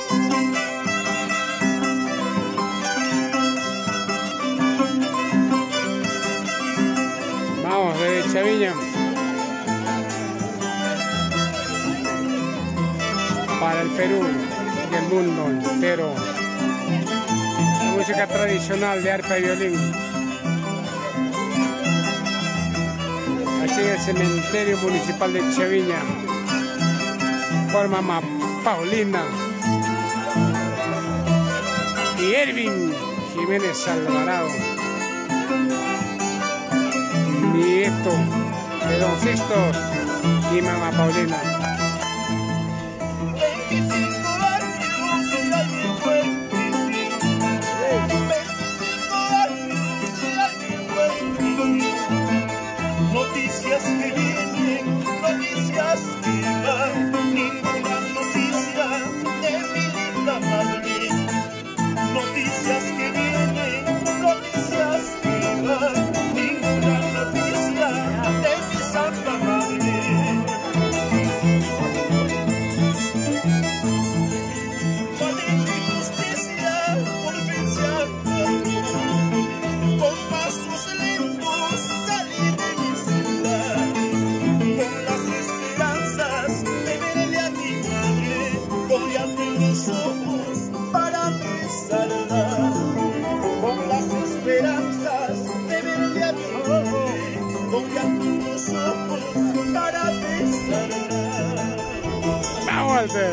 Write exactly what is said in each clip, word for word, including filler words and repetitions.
Vamos, de Chaviña. Para el Perú y el mundo entero. La música tradicional de arpa y violín. Aquí en el cementerio municipal de Chaviña. Por mamá Paulina y Ervin Jiménez Alvarado, nieto de Don Sixto y mamá Paulina. Noticias que vienen, noticias que van, ninguna noticia de mi linda Madrid. Noticias que vienen, noticias que van, ninguna noticia de mi Santa Madrid. Valiente y justicia por vencer, con pasos lentos salí de mi ciudad, con las esperanzas de verle a mi madre, voy ante mis ojos para besarla, con las esperanzas de verle a mi madre, voy ante mis ojos para besarla. ¡Vamos, Alter!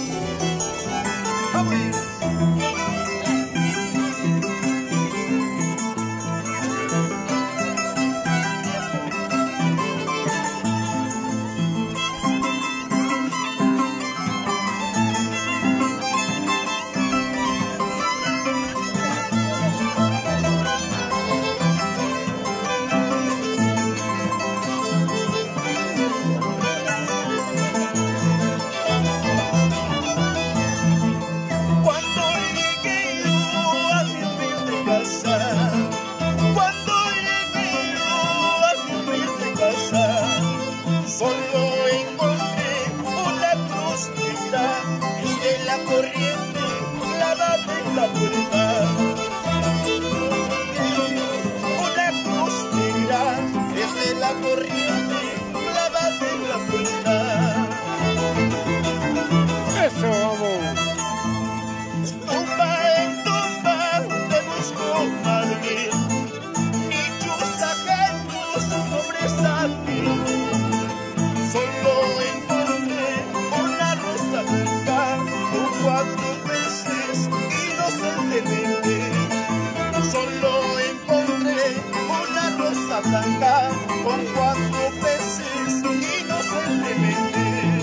Blanca con cuatro peces inocentemente.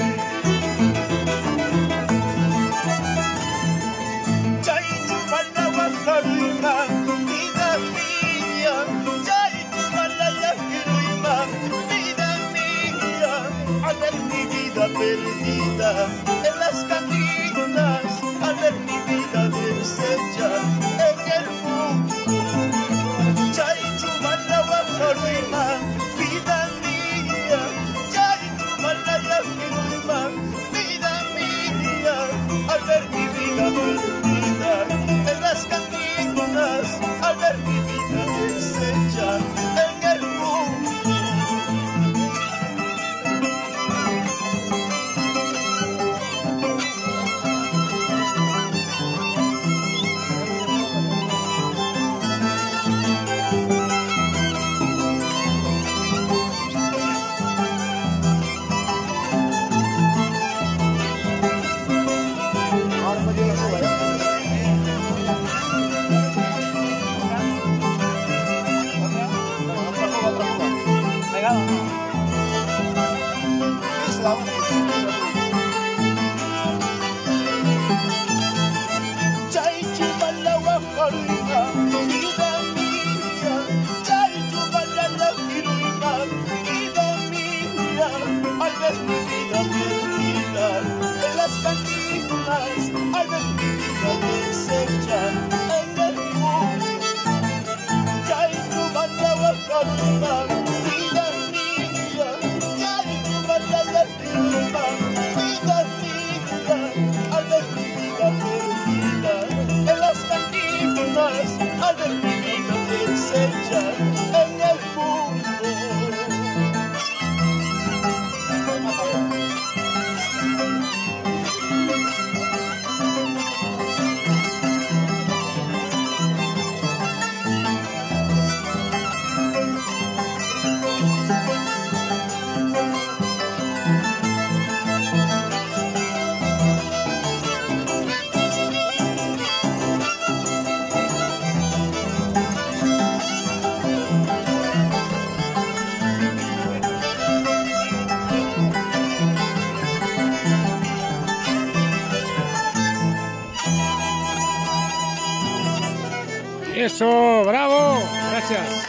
Chaichu Manahuacaruima, vida mía, Chaichu Manahuacaruima, vida mía, al ver mi vida perdida en las cantinas, al ver mi vida deshecha en el mundo. Chaichu Manahuacaruima, vida mía, Chaichu Manahuacaruima, vida mía, al ver mi vida perdida en las cantinas, al ver mi vida deshecha en el mundo. Ahora me dio la sola, ¿eh? Eso, bravo, gracias.